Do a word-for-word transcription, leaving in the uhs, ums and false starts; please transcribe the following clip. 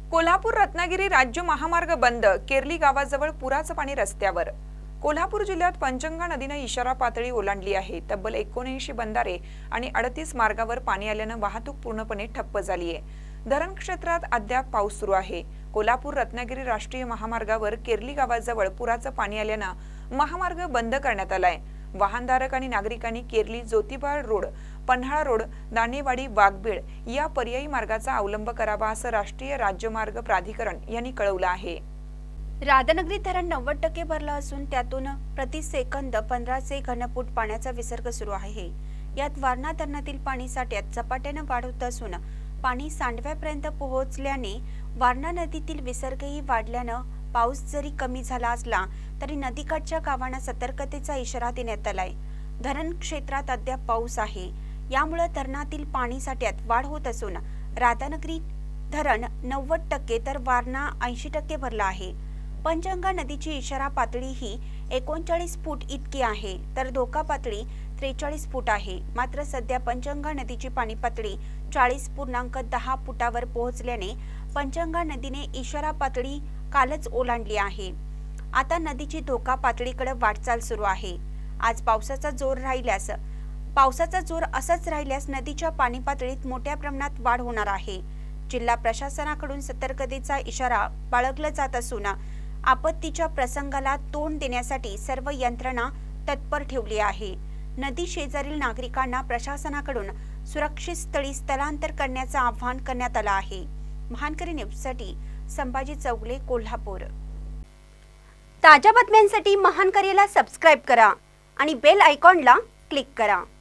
कोल्हापूर रत्नागिरी राज्य महामार्ग बंद, केरली गावाजवळ पुराचं पाणी रस्त्यावर। कोल्हापूर जिल्ह्यात पंचगंगा नदीने इशारा पातळी ओलांडली आहे। तब्बल एकोणऐंशी बंधारे आणि अडतीस मार्गावर पाणी आल्याने वाहतूक पूर्णपणे ठप्प झाली आहे। धरण क्षेत्रात अद्याप पाऊस सुरू आहे। कोल्हापूर रत्नागिरी राष्ट्रीय महामार्गावर केरली गावाजवळ पुराचं पाणी आल्याने महामार्ग बंद करण्यात आलाय। वाहनधारक आणि नागरिकांनी केरली ज्योतिबा रोड, पन्हाळा रोड, दानेवाडी, वाघबीळ या पर्यायी मार्गाचा अवलंब करावा असं राष्ट्रीय राज्यमार्ग प्राधिकरण यांनी कळवलं आहे। राधानगरी धरण नव्वद टक्के भरलं असून त्यातून प्रति सेकंद पंधराशे घनफूट पाण्याचा विसर्ग सुरू आहे। यात वारणा धरणातील पाणी साठ्यात झपाट्याने वाढ होत असून पाणी सांडव्यापर्यंत पोहोचल्याने वारणा नदीतील विसर्गही वाढल्यानं पाऊस जरी कमी झाला असला तरी नदीकाठच्या गावांना सतर्कतेचा इशारा देण्यात आलाय। धरण क्षेत्रात अद्याप पाऊस आहे, यामुळे धरणातील पाणी साठ्यात वाढ होत असून राधानगरी धरण नव्वद टक्के तर वारणा ऐंशी टक्के भरला आहे। पंचगंगा नदीची इशारा पातळी ही एकोणचाळीस फूट इतकी आहे, तर धोका पातळी त्रेचाळीस फूट आहे। मात्र सध्या पंचगंगा नदीची पाणी पातळी चाळीस पूर्णांक दहा फुटावर पोहोचल्याने पंचगंगा नदीने इशारा पातळी कालच ओलांडली आहे। आता नदीची धोका पातळीकडे वाटचाल सुरू आहे। आज पावसाचा जोर राहिल्यास पावसाचा जोर असाच राहिल्यास नदीच्या पाणी पातळीत मोठ्या प्रमाणात वाढ होणार आहे। जिल्हा प्रशासनाकडून सतर्कतेचा इशारा बाळगला जात असून आपत्तीच्या प्रसंगाला तोंड देण्यासाठी सर्व यंत्रणा तत्पर ठेवली आहे। नदी शेजारील नागरिकांना प्रशासनाकडून सुरक्षित स्थळी स्थलांतर करण्याचे आवाहन करण्यात आले आहे। महानकरी न्यूजसाठी संभाजी चौगले, कोल्हापूर। ताज्या बातम्यांसाठी महानकरीला सबस्क्राइब करा आणि बेल आयकॉनला क्लिक करा।